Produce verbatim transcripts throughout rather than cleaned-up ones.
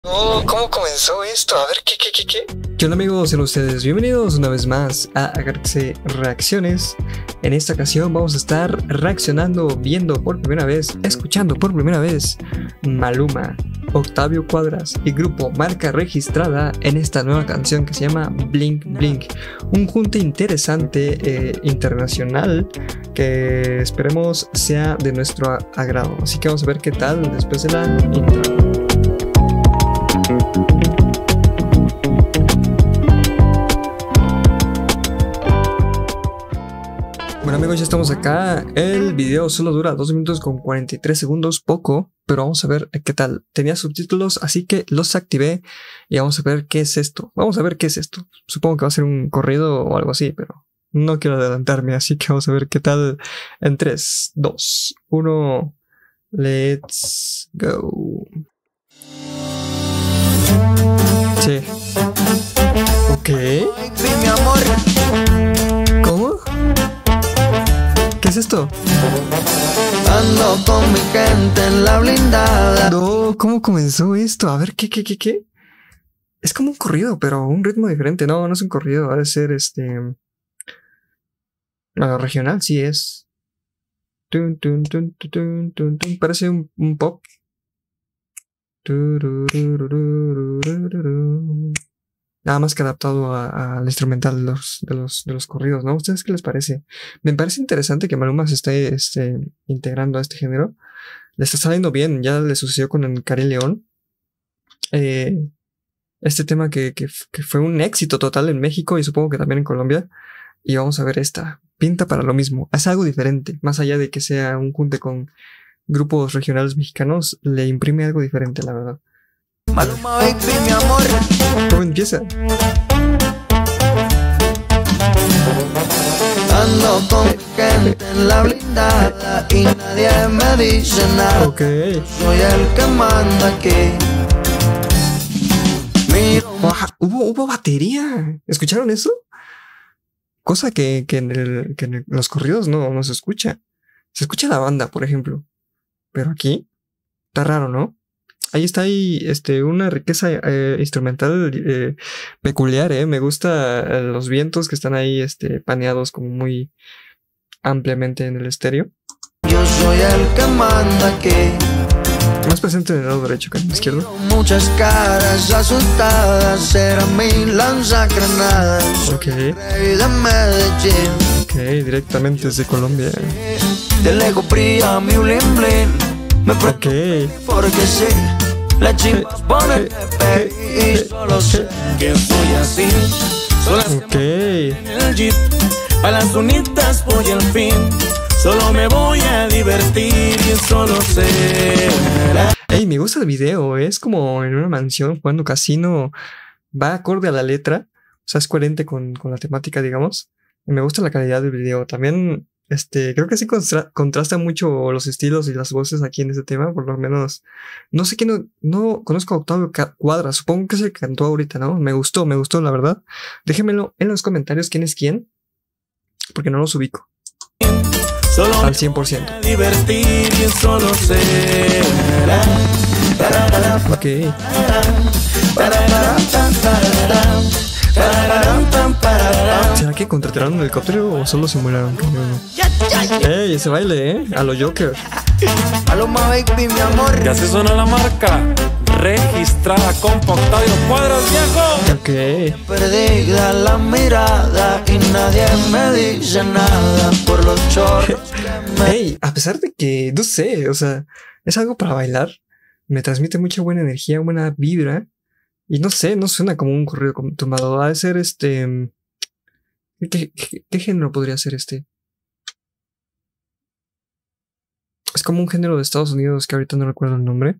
Oh, ¿cómo comenzó esto? A ver, ¿qué, qué, qué, qué? ¿Qué onda, amigos? Sean ustedes bienvenidos una vez más a Galaxy Reacciones. En esta ocasión vamos a estar reaccionando, viendo por primera vez, escuchando por primera vez Maluma, Octavio Cuadras y grupo Marca Registrada en esta nueva canción que se llama Blink Blink. Un junte interesante, eh, internacional, que esperemos sea de nuestro agrado. Así que vamos a ver qué tal después de la intro. Bueno, amigos, ya estamos acá. El video solo dura dos minutos con cuarenta y tres segundos, poco, pero vamos a ver qué tal. Tenía subtítulos, así que los activé y vamos a ver qué es esto. Vamos a ver qué es esto. Supongo que va a ser un corrido o algo así, pero no quiero adelantarme, así que vamos a ver qué tal en tres, dos, uno. Let's go. Sí. Ok. ¿Cómo? ¿Qué es esto? Ando con mi gente en la blindada. No, ¿cómo comenzó esto? A ver, ¿qué, qué, qué, qué? Es como un corrido, pero un ritmo diferente. No, no es un corrido, ha de ser este... Ah, regional, sí es. Tun, tun, tun, tun, tun, tun, tun. Parece un, un pop. Nada más que adaptado al instrumental de los, de, los, de los corridos, ¿no? ¿Ustedes qué les parece? Me parece interesante que Maluma se esté este, integrando a este género. Le está saliendo bien, ya le sucedió con el Cari León. Eh, este tema que, que, que fue un éxito total en México y supongo que también en Colombia. Y vamos a ver esta. Pinta para lo mismo. Hace algo diferente. Más allá de que sea un junte con grupos regionales mexicanos, le imprime algo diferente, la verdad. Maluma, baby, mi amor. ¿Cómo empieza? Ando con mi gente en la blindada y nadie me dice nada. Ok. Soy el que manda aquí. Mira, Hubo, hubo batería. ¿Escucharon eso? Cosa que, que, en, el, que en los corridos no, no se escucha. Se escucha la banda, por ejemplo. Pero aquí está raro, ¿no? Ahí está ahí, este, una riqueza eh, instrumental eh, peculiar, ¿eh? Me gusta eh, los vientos que están ahí este, paneados como muy ampliamente en el estéreo. yo soy el que manda aquí. Más presente en el lado derecho que en el izquierdo. Muchas caras asustadas, era mi lanzagranadas. Ok, Rey de Medellín. ok, directamente desde Colombia. De lejos brilla mi bling bling. Me Ok. preocupo porque sé, las chivas ponen pepe y solo sé que soy así. Son las Ok. en el jeep, a las unitas voy al fin. Solo me voy a divertir y solo sé. Ey, me gusta el video, ¿eh? Es como en una mansión jugando casino. Va acorde a la letra, o sea, es coherente con, con la temática, digamos. Y me gusta la calidad del video. También, este, creo que sí contra contrasta mucho los estilos y las voces aquí en este tema, por lo menos. No sé quién, no, no conozco a Octavio Cuadras, supongo que es el que cantó ahorita, ¿no? Me gustó, me gustó, la verdad. Déjenmelo en los comentarios quién es quién, porque no los ubico. Solo Al cien por ciento. me voy a divertir y solo sé. Ok. ¿Será que contrataron un helicóptero o solo simularon que no? ¡Ey! Ese baile, ¿eh? A lo Joker. Maluma, baby, mi amor. Ya se suena la marca registrada con Octavio Cuadras, viejo. Ok. Perdida la mirada y nadie me dice nada por los chorros que me... ¡Ey! A pesar de que, no sé, o sea, es algo para bailar. Me transmite mucha buena energía, buena vibra. Y no sé, no suena como un corrido tumbado. Ha de ser este... ¿Qué, qué, qué género podría ser este? Es como un género de Estados Unidos que ahorita no recuerdo el nombre.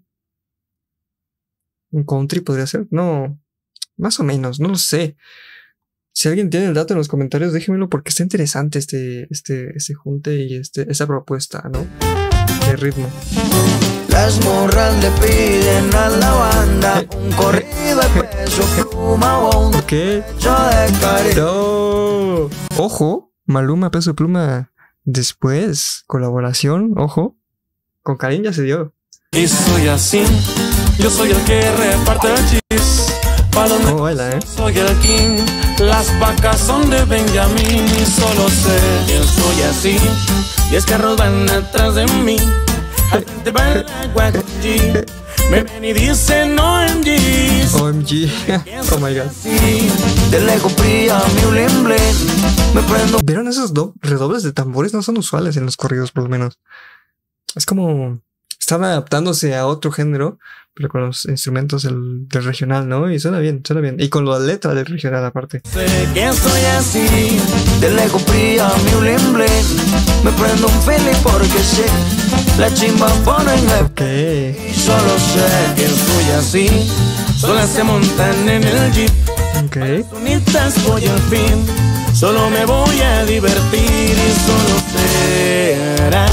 ¿Un country podría ser? No, más o menos, no lo sé. Si alguien tiene el dato en los comentarios, déjenmelo porque está interesante este, este, este junte y este, esa propuesta, ¿no? De ritmo. Las morras le piden a la banda un corrido de peso pluma o un Ok. hecho de cariño. No. Ojo, Maluma, Peso Pluma. Después, colaboración, ojo. Con Karin ya se dio. Y soy así, yo soy el que reparte el chis. ¿Cómo baila, eh? Soy el king, las vacas son de Benjamín. Y solo sé que soy así, diez carros van atrás de mí. Al frente va el agua con G. Me ven y dicen O M Gs. O M G. Oh my god. De lejos brilla mi bling bling. Me prendo. ¿Vieron esos do- redobles de tambores? No son usuales en los corridos, por lo menos. Es como... Están adaptándose a otro género, pero con los instrumentos del, del regional, ¿no? Y suena bien, suena bien. Y con la letra del regional aparte. Sé que soy así. De lejos brilla mi bling bling. Me prendo un Philly porque sé. Las chimbas ponen el... Ok. Y solo sé que soy así. Solas se montan en el jeep. Ok. Bonitas voy al fin. Solo me voy a divertir y solo será.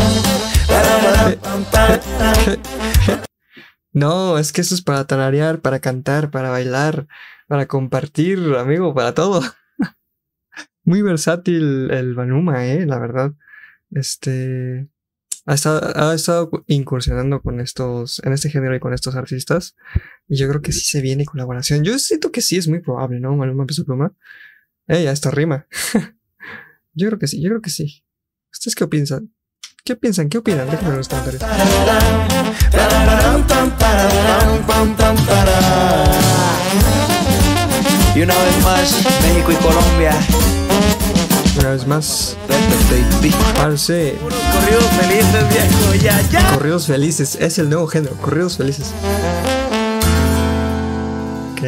No, es que eso es para tararear, para cantar, para bailar, para compartir, amigo, para todo. Muy versátil el Maluma, eh, la verdad. Este ha estado, ha estado incursionando con estos, en este género y con estos artistas. Y yo creo que sí se viene colaboración. Yo siento que sí es muy probable, ¿no? Maluma Peso Pluma. Eh, ya está rima. Yo creo que sí, yo creo que sí. ¿Ustedes qué piensan? ¿Qué piensan? ¿Qué opinan? Déjenme en los comentarios. Y una vez más, México y Colombia. Una vez más, Vente, baby. parce. Corridos felices, viejo, ya, ya. Corridos felices, es el nuevo género, corridos felices. Ok.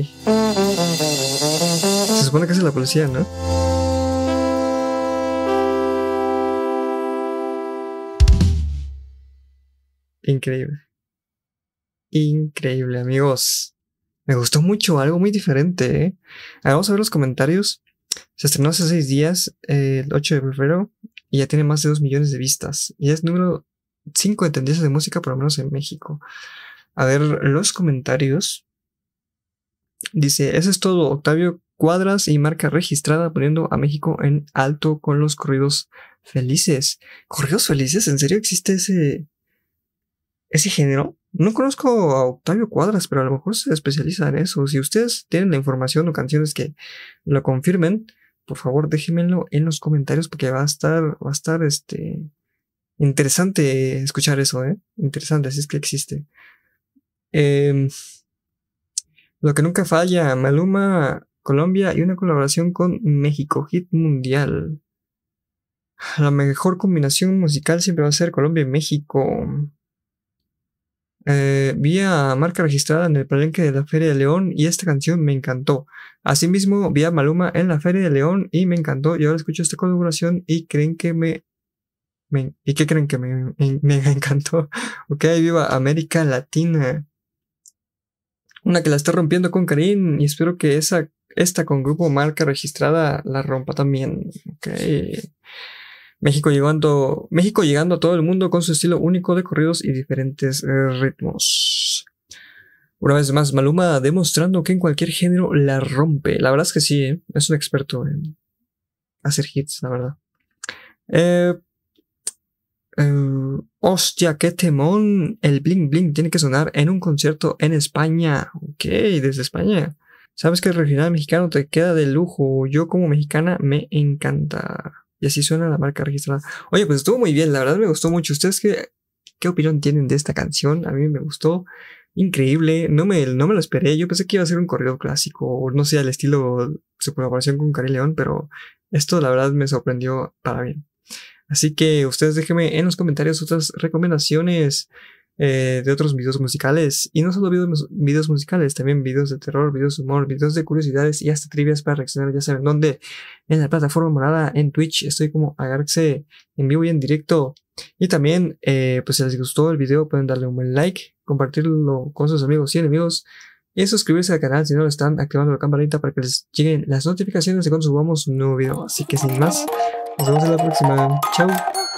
Se supone que es la policía, ¿no? Increíble. Increíble, amigos. Me gustó mucho, algo muy diferente, ¿eh? Ahora vamos a ver los comentarios. Se estrenó hace seis días, eh, el ocho de febrero, y ya tiene más de dos millones de vistas. Y es número cinco de tendencias de música, por lo menos en México. A ver, los comentarios. Dice, eso es todo, Octavio Cuadras y marca registrada poniendo a México en alto con los corridos felices. ¿Corridos felices? ¿En serio existe ese... ese género? No conozco a Octavio Cuadras, pero a lo mejor se especializa en eso. Si ustedes tienen la información o canciones que lo confirmen, por favor déjenmelo en los comentarios porque va a estar, va a estar este interesante escuchar eso, ¿eh? Interesante, así es que existe. Eh, lo que nunca falla, Maluma, Colombia y una colaboración con México, hit mundial. La mejor combinación musical siempre va a ser Colombia y México. Eh, vi a marca registrada en el palenque de la Feria de León y esta canción me encantó. Asimismo, vi a Maluma en la Feria de León y me encantó. Y ahora escucho esta colaboración y creen que me... me ¿Y qué creen que me, me, me encantó? Ok, viva América Latina. Una que la está rompiendo con Karim y espero que esa, esta con grupo marca registrada la rompa también. Ok. México llegando, México llegando a todo el mundo con su estilo único de corridos y diferentes eh, ritmos. Una vez más, Maluma demostrando que en cualquier género la rompe. La verdad es que sí, ¿eh? Es un experto en hacer hits, la verdad. Eh, eh, hostia, qué temón. El bling bling tiene que sonar en un concierto en España. Ok, desde España. Sabes que el regional mexicano te queda de lujo. Yo como mexicana me encanta. Y así suena la marca registrada. Oye, pues estuvo muy bien, la verdad me gustó mucho. ¿Ustedes qué, qué opinión tienen de esta canción? A mí me gustó. Increíble. No me, no me lo esperé. Yo pensé que iba a ser un corrido clásico. O no sé, al estilo su colaboración con Karim León. Pero esto la verdad me sorprendió para bien. Así que ustedes déjenme en los comentarios otras recomendaciones eh, de otros videos musicales. Y no solo videos, videos musicales, también videos de terror, videos de humor, videos de curiosidades y hasta trivias para reaccionar. Ya saben dónde. En la plataforma morada, en Twitch. Estoy como Agarxe en vivo y en directo. Y también, eh, pues si les gustó el video, pueden darle un buen like, compartirlo con sus amigos y enemigos. Y suscribirse al canal si no lo están, activando la campanita para que les lleguen las notificaciones de cuando subamos un nuevo video. Así que sin más, nos vemos en la próxima. Chao.